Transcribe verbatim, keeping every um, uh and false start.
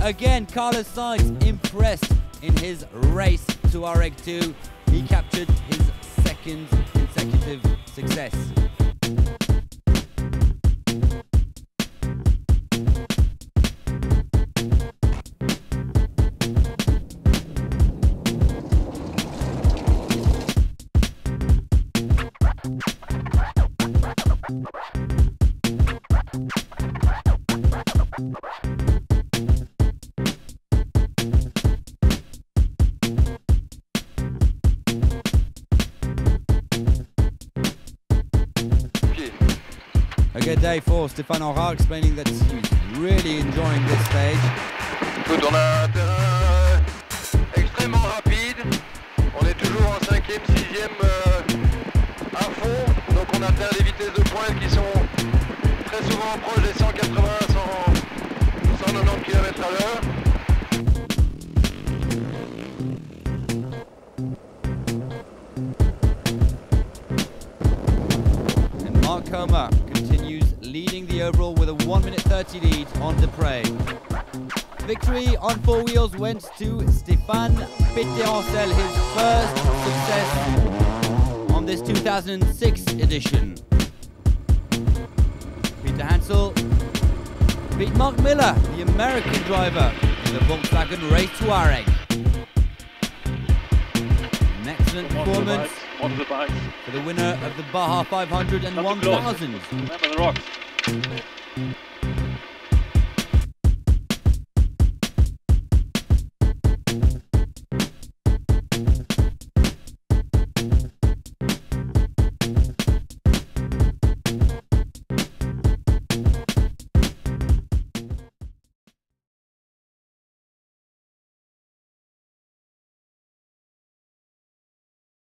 again, Carlos Sainz impressed in his race to Touareg two. He captured his second consecutive success. A good day for Stephane Aura, explaining that he's really enjoying this stage. Écoute, on a un terrain extrêmement rapide. On est toujours en cinquième, sixième euh, à fond. Donc on atteint des vitesses de pointe qui sont très souvent proches des cent quatre-vingts, cent quatre-vingt-dix kilomètres à l'heure. And Mark Homer continues leading the overall with a one minute thirty lead on Despres. Victory on four wheels went to Stephane Peterhansel, his first success on this two thousand six edition. Peterhansel beat Mark Miller, the American driver, in the Volkswagen Race Touareg. An excellent performance One of the bikes. for the winner of the Baja five hundred and one thousand. Remember the rocks.